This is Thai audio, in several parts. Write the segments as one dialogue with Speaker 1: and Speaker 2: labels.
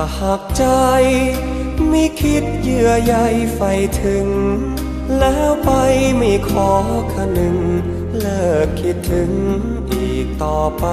Speaker 1: หากใจไม่คิดเยื่อใยใฝ่ถึงแล้วไปไม่ขอคนึงเลิกคิดถึงอีกต่อไป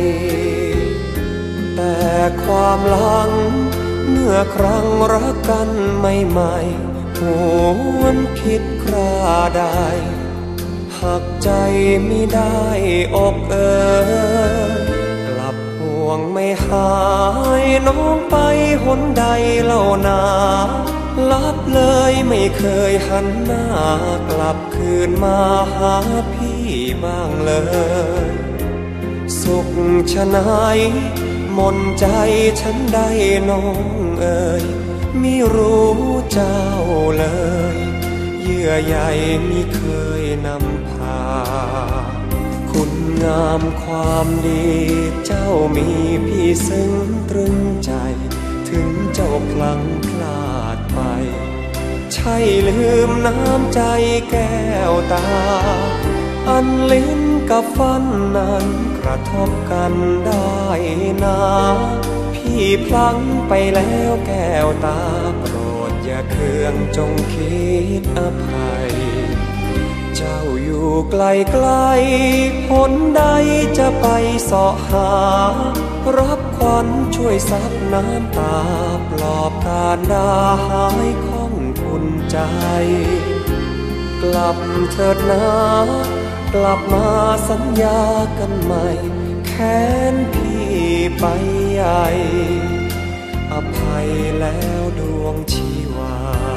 Speaker 1: แต่ความหลังเมื่อครั้งรักกันใหม่ๆหวนคิดคราใดหากใจไม่ได้อกกลับห่วงไม่หายน้องไปหนใดเล่านาลับเลยไม่เคยหันหน้ากลับคืนมาหาพี่บ้างเลยสุขชะไหนหม่นใจฉันได้น้องเอ่ยไม่รู้เจ้าเลยเยื่อใยมิเคยนำพาคุณงามความดีเจ้ามีพี่ซึ้งตรึงใจถึงเจ้าพลั้งพลาดไปใช่ลืมน้ำใจแก้วตาอันลิ้นกับฟันนั้นกระทบกันได้นาพี่พลั้งไปแล้วแก้วตาโปรดอย่าเคืองจงคิดอภัยเจ้าอยู่ไกลไกลหนใดจะไปเสาะหารับขวัญช่วยซับน้ำตาปลอบการดาหายของคุณใจกลับเถิดนะกลับมาสัญญากันใหม่แค้นพี่ไปใหญ่อภัยแล้วดวงชีวา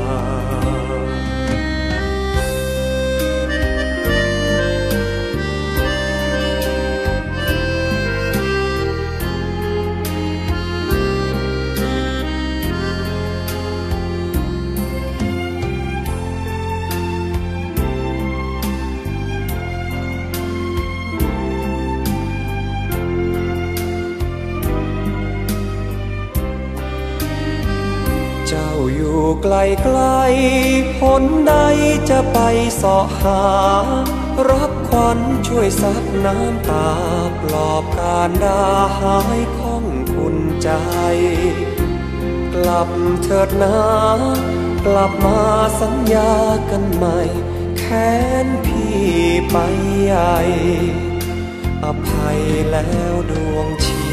Speaker 1: เจ้าอยู่ไกลไกลหนใดจะไปเสาะหารับขวัญช่วยซับน้ำตาปลอบการดาหายของคุณใจกลับเถิดนะกลับมาสัญญากันใหม่แค้นพี่ไปใหญ่อภัยแล้วดวงชี